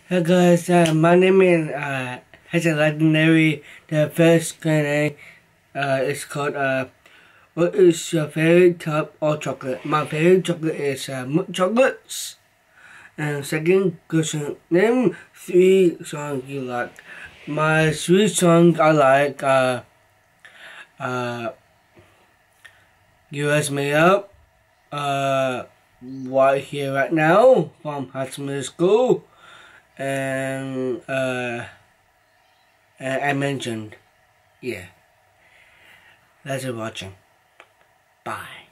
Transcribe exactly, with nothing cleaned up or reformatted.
Hey guys, uh, my name is uh, has a legendary. The first Q and A uh, is called uh, what is your favorite type of chocolate? My favorite chocolate is uh, milk chocolates. And second question, name three songs you like. My three songs I like uh, uh, U S Me Up, uh, Right Here Right Now from High School School, and uh, I mentioned, yeah. Thanks for watching. Bye.